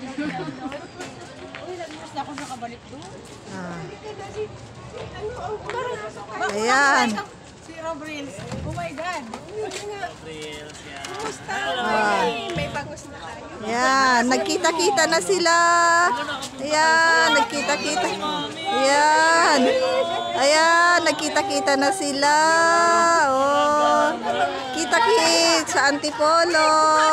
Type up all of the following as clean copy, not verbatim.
Uy, nagmas na ako nakabalik doon. Ayan. Si Rob Reels. Oh my God. Reels, yan. Kumusta? May bangus na tayo. Ayan, nagkita-kita na sila. Ayan, nagkita-kita. Ayan. Ayan, nagkita-kita na sila. Oh. Kita-kit sa Antipolo.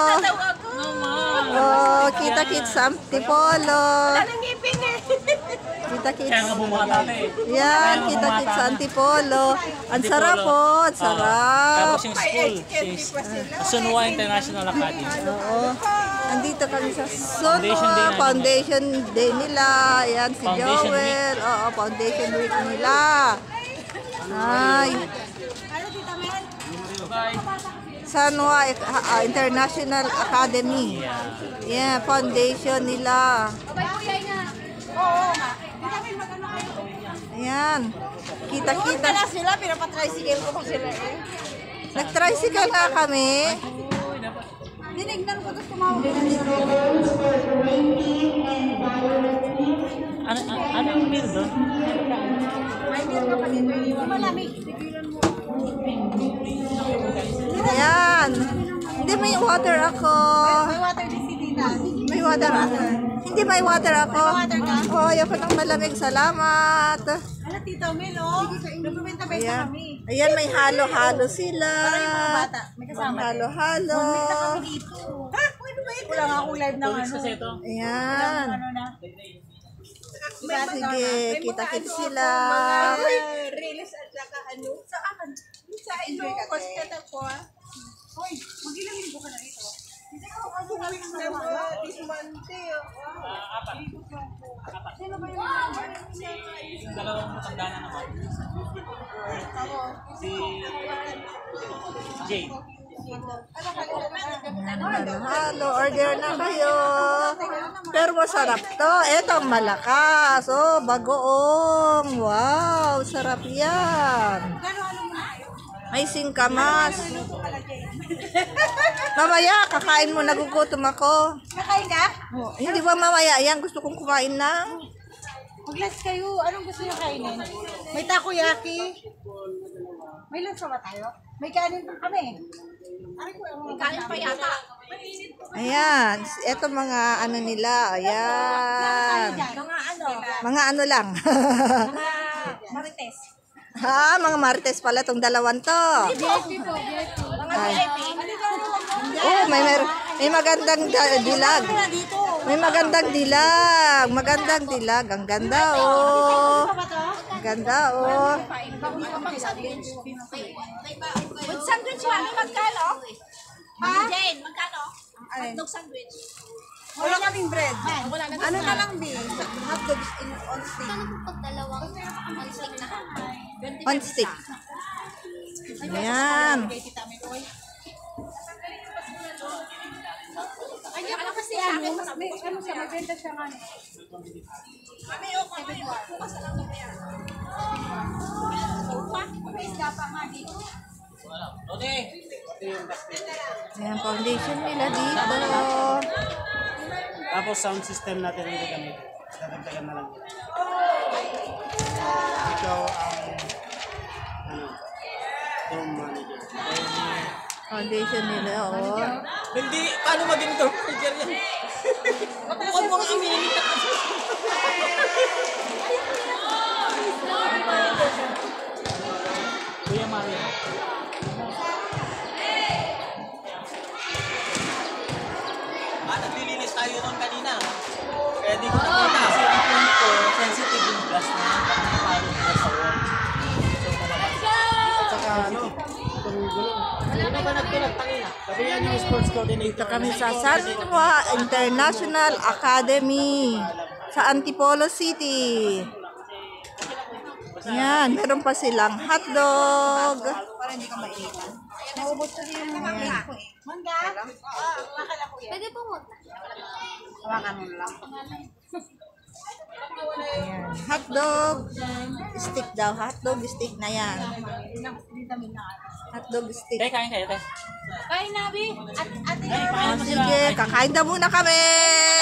Oh, kita-kit sa Antipolo. Anong ngipin eh? Kita-kit. Kaya nga bumata na eh. Yan, kita-kit sa Antipolo. Ang sarap po, ang sarap. Tapos yung school, is Sunwa International Academy. Oo. Andito kami sa Foundation Day Sunwa namin. Foundation Day nila. Ayan, si Foundation Joel. Oo, Foundation Week nila. Ay. Ano, Tita Mel? Bye. Sunwa International Academy. Yeah, foundation nila. Oo nga. Tita Mel, magano kayo? Ayan. Kita-kita. Na sila, pinapatricycle ko pa sila eh. Nag-tricycle nga kami. Dinignan ko doon tumawag. Ano yung meal doon? May meal ka pa dito. Malamig. Tigilan mo. Ayan. Hindi, may water ako. May water din si Tita. May water ako. Hindi, may water ako. May water ka? Oh, ayoko ng malamig. Salamat. Ano, Tita Mel, oh? Nagpapinta-benta Ayan. kami. Ayan, may halo-halo sila. Para yung mga bata. May kasama. Halo-halo. Dito. Ha? Pwede ba ito? Wala nga akong live ng ano. Kasi ito. Ayan. Ano na? Sige, kita-kit sila. Release at saka ano? Saan? Sa ino. Kasi ko ah. Hoy, mag-ilang linggo ka na rito. Hindi ka ako ano naman. Ismante. Apat. Sino ba yung Yung dalawang matanda na naman. Si Jay. Halo, order na kayo. Pero masarap to. Ito ang malakas. Oh, bagoong. Wow, sarap yan. May singkamas. Mamaya, kakain mo. Nagugutom ako. Kakain ka? Oh, hindi ba mamaya yan? Gusto kong kumain na. Mag-lunch kayo. Anong gusto niyo kainin? May takoyaki. May lunch pa ba tayo? May kanin pa kami. May kanin pa yata. Ayan. Ito mga ano nila. Ayan. Mga ano? Mga ano lang. Mga marites. Ha, mga marites pala itong dalawan to. VIP po, VIP. Mga Ay. VIP. Oh, may magandang dilag. Dito. May magandang dilag. Magandang dilag. Ang ganda, oh. Ano ba to? Ang ganda, oh. With sandwich ba? Magkano? Ha? Jane, magkano? Hotdog sandwich. Wala kaming bread. Ano na lang din? Hotdogs on stick. On stick. Ayan. Ay, ano kasi ano? Ano siya? Magbenta siya nga. Kami o kami. Bukas lang kami yan. May isda pa nga dito. Ode! Ayan, foundation nila dito. Tapos sound system natin hindi kami. Dadagdagan na lang. Ikaw ang room manager. Foundation nila, oh. Hindi, paano maging door manager yan? Huwag mo nga aminin ka kasi. Kuya Mario. Naglilinis tayo nun kanina. Kaya di ko nakita. Kasi ang point ko, sensitive yung glass na yan. Pag nakapalo nila sa wall. So, at saka ano, itong gulong. Ano ba nagpinagtangin na? Sabi yan yung sports coordinator. Dito kami sa Sunwa International Academy sa Antipolo City. Yan, meron pa silang hotdog. Para hindi ka mainitan. Naubos kasi yung mga ko eh. Mangga? Oo, makala ko yan. Pwede po mo. Hawakan mo lang. Ayan, hotdog stick daw. Hotdog stick na yan. Vitamin na. Hotdog stick. Tay, kain kayo, tay. Kain nabi. At ate Oh, sige, kakain na muna kami.